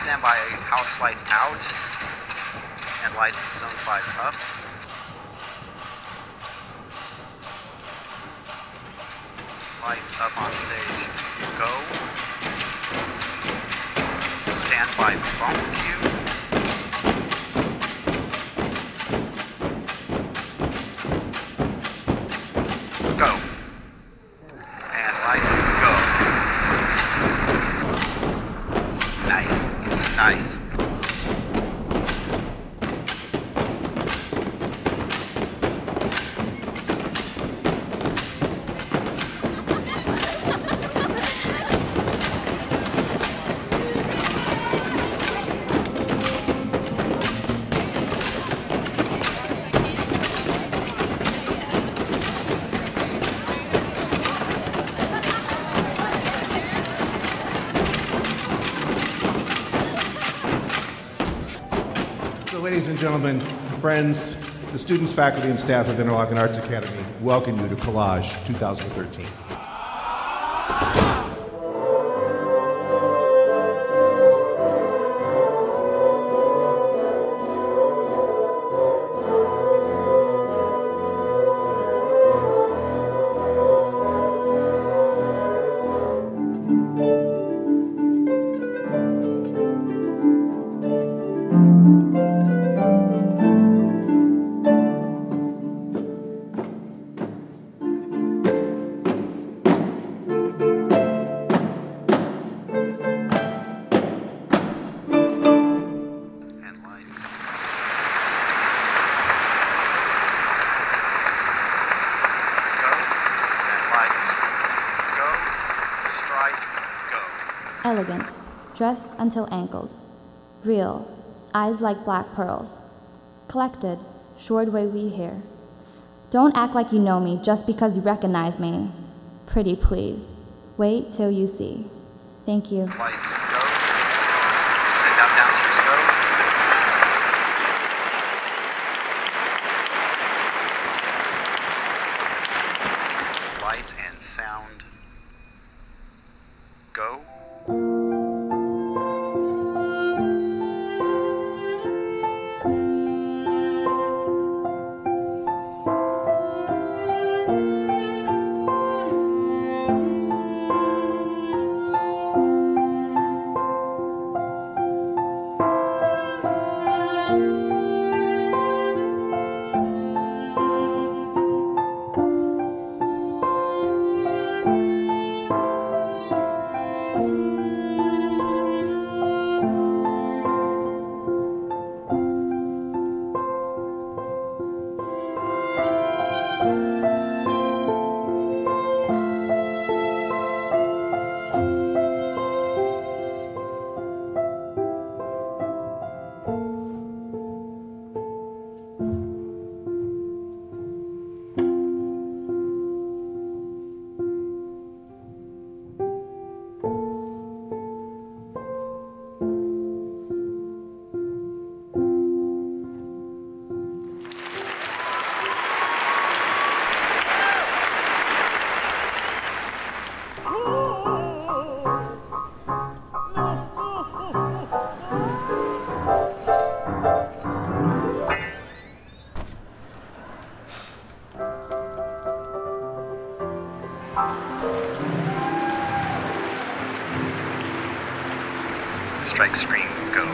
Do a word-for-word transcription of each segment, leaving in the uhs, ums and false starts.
Standby house lights out and lights in zone five up. Lights up on stage, go. Standby bump cue. Go. And lights go. Nice, nice. Ladies and gentlemen, friends, the students, faculty, and staff of Interlochen Arts Academy welcome you to Collage twenty thirteen. Elegant, dress until ankles. Real, eyes like black pearls. Collected, short wavy hair. Don't act like you know me just because you recognize me. Pretty please. Wait till you see. Thank you. Lights go. Send out dancers go. Lights and sound go. Strike screen, go.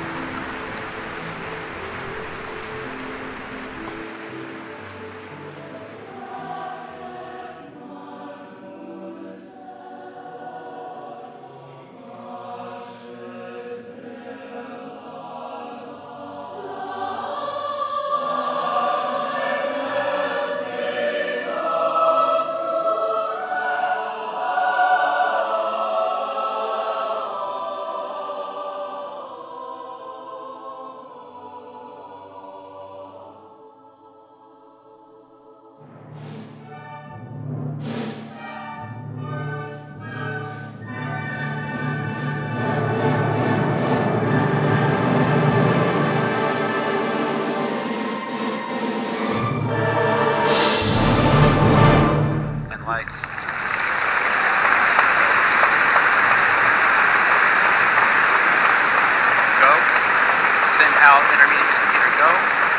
out, intermediate computer, go.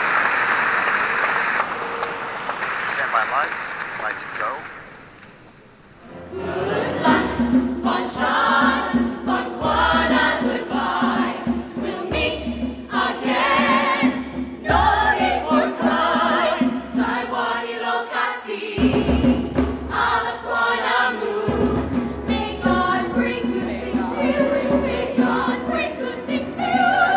Standby lights, lights go. Good luck, bon chance, bon quadra, goodbye. We'll meet again. No need for cry. Saiwani lokasi, ala quanamu. May God bring good things to you. May God bring good things to you.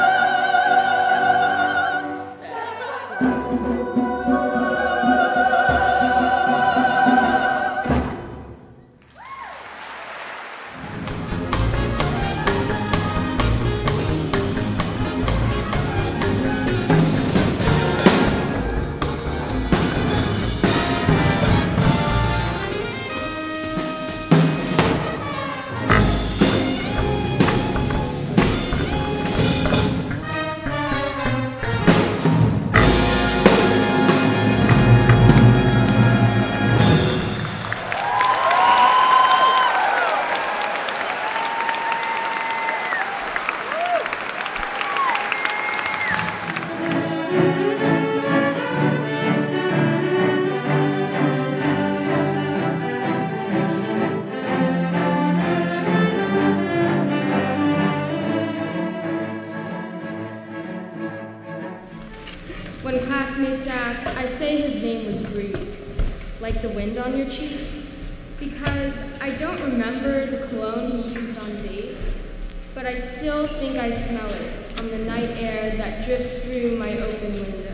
When classmates ask, I say his name was Breeze, like the wind on your cheek, because I don't remember the cologne he used on dates, but I still think I smell it on the night air that drifts through my open window.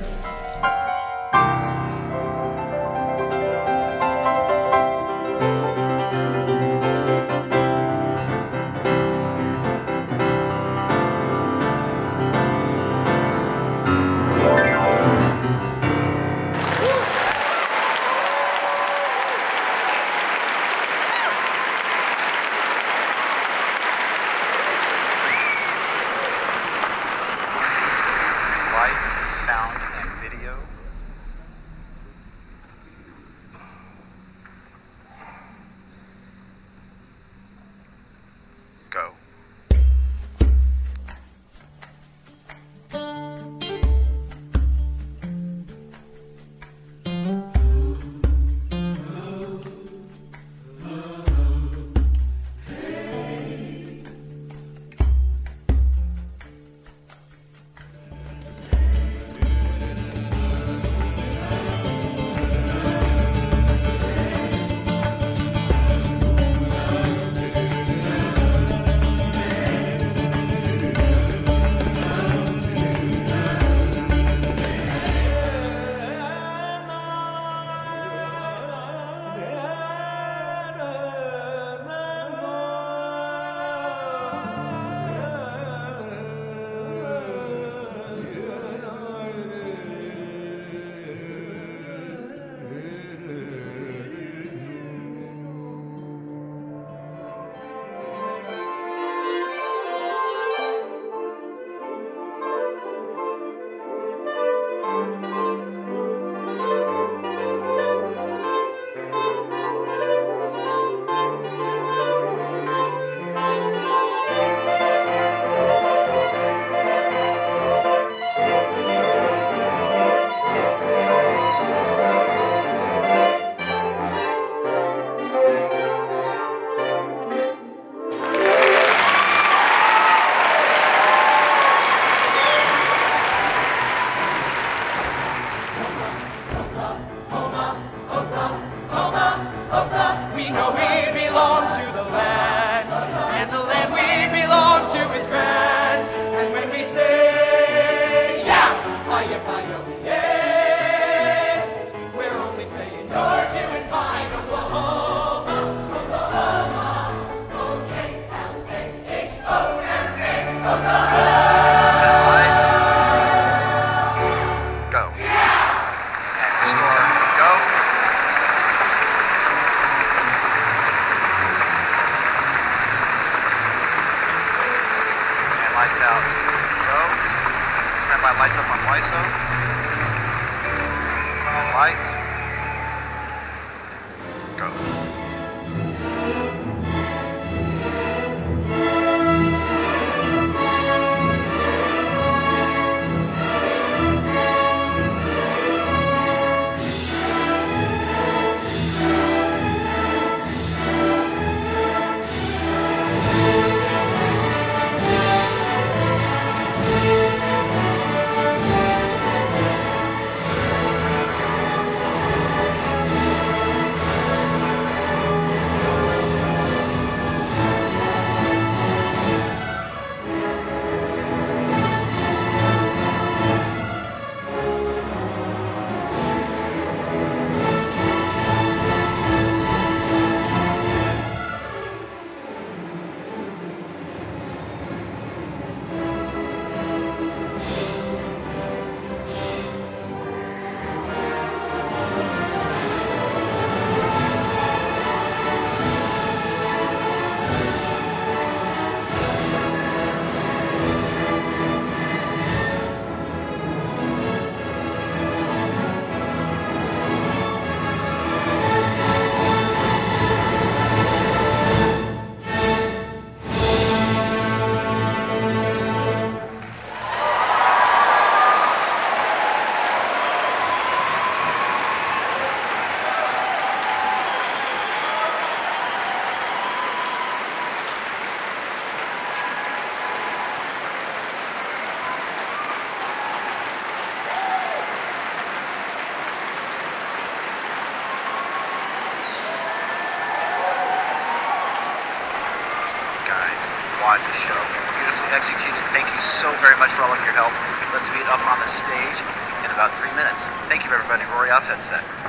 Lights, sound, and video. Go. We know we belong to the land, and the land we belong to is grand. And when we say, yeah, aye, aye, yeah, we're only saying you're doing fine, Oklahoma, Oklahoma, O K L A H O M A, Oklahoma. Lights. Go. And score. Go. Lights out, go. Stand by lights up on Y S O. Lights. Go. on the show. Beautifully executed. Thank you so very much for all of your help. Let's meet up on the stage in about three minutes. Thank you, everybody. Rory off headset.